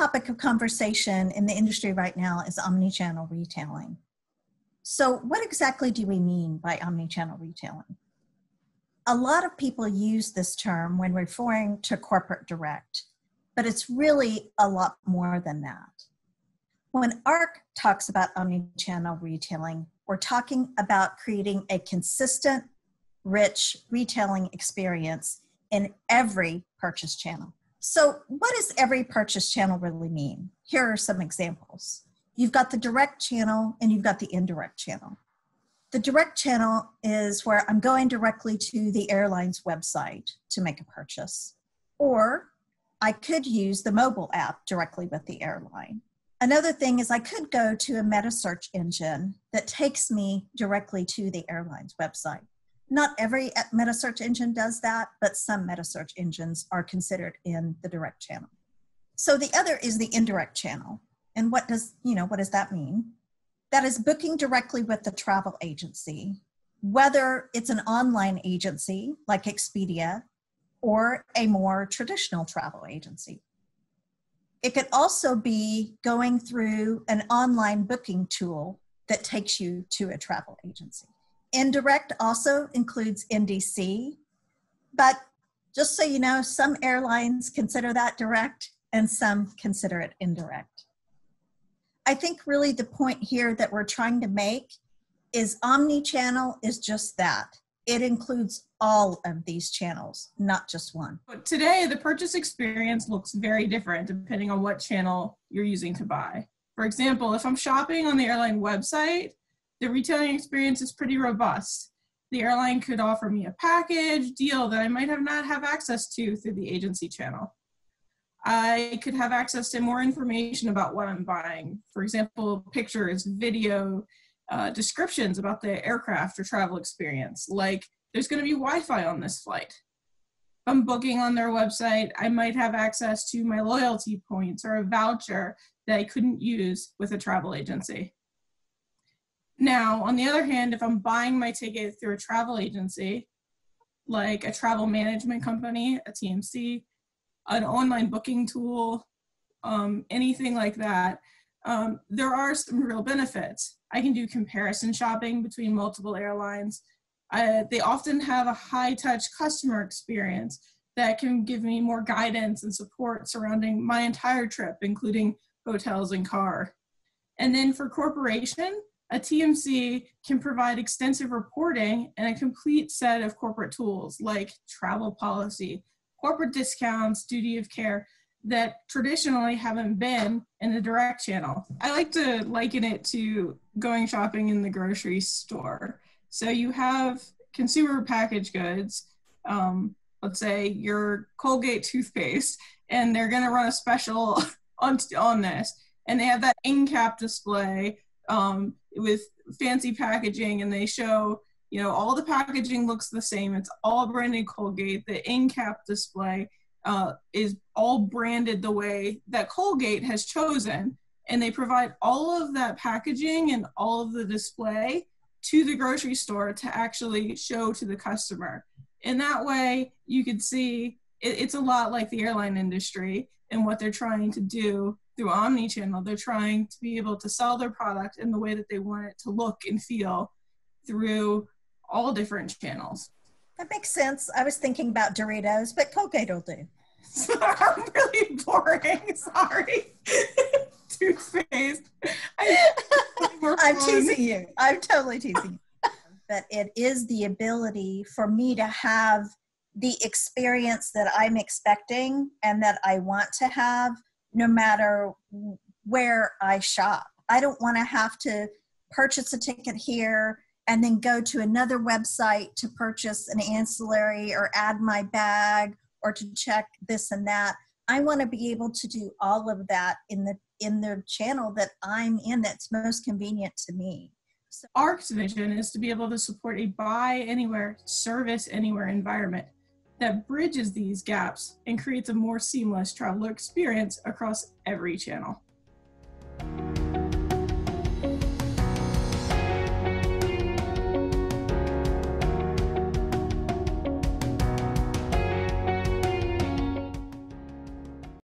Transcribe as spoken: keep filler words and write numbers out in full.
topic of conversation in the industry right now is omnichannel retailing. So what exactly do we mean by omnichannel retailing? A lot of people use this term when referring to corporate direct, but it's really a lot more than that. When A R C talks about omnichannel retailing, we're talking about creating a consistent, rich retailing experience in every purchase channel. So what does every purchase channel really mean? Here are some examples. You've got the direct channel and you've got the indirect channel. The direct channel is where I'm going directly to the airline's website to make a purchase, or I could use the mobile app directly with the airline. Another thing is I could go to a meta search engine that takes me directly to the airline's website. Not every meta search engine does that, but some meta search engines are considered in the direct channel. So the other is the indirect channel. And what does, you know, what does that mean? That is booking directly with the travel agency, whether it's an online agency like Expedia or a more traditional travel agency. It could also be going through an online booking tool that takes you to a travel agency. Indirect also includes N D C, but just so you know, some airlines consider that direct and some consider it indirect. I think really the point here that we're trying to make is omni-channel is just that. It includes all of these channels, not just one. But today, the purchase experience looks very different depending on what channel you're using to buy. For example, if I'm shopping on the airline website, the retailing experience is pretty robust. The airline could offer me a package deal that I might have not have access to through the agency channel. I could have access to more information about what I'm buying. For example, pictures, video, uh, descriptions about the aircraft or travel experience, like there's going to be Wi-Fi on this flight. If I'm booking on their website, I might have access to my loyalty points or a voucher that I couldn't use with a travel agency. Now, on the other hand, if I'm buying my ticket through a travel agency, like a travel management company, a T M C, an online booking tool, um, anything like that, um, there are some real benefits. I can do comparison shopping between multiple airlines. I, they often have a high-touch customer experience that can give me more guidance and support surrounding my entire trip, including hotels and car. And then for corporation, a T M C can provide extensive reporting and a complete set of corporate tools like travel policy, corporate discounts, duty of care that traditionally haven't been in the direct channel. I like to liken it to going shopping in the grocery store. So you have consumer packaged goods, um, let's say your Colgate toothpaste, and they're gonna run a special on, on this. And they have that end cap display um, with fancy packaging, and they show, you know, all the packaging looks the same. It's all branded Colgate. The end cap display uh, is all branded the way that Colgate has chosen. And they provide all of that packaging and all of the display to the grocery store to actually show to the customer. In that way, you could see it, it's a lot like the airline industry and what they're trying to do through omnichannel. They're trying to be able to sell their product in the way that they want it to look and feel through all different channels. That makes sense. I was thinking about Doritos, but Colgate will do. I'm really boring. Sorry. Toothpaste. I, I'm teasing you. I'm totally teasing you. But it is the ability for me to have the experience that I'm expecting and that I want to have no matter where I shop. I don't want to have to purchase a ticket here and then go to another website to purchase an ancillary or add my bag or to check this and that. I want to be able to do all of that in the in the channel that I'm in that's most convenient to me. So A R C's vision is to be able to support a buy anywhere, service anywhere environment that bridges these gaps and creates a more seamless traveler experience across every channel.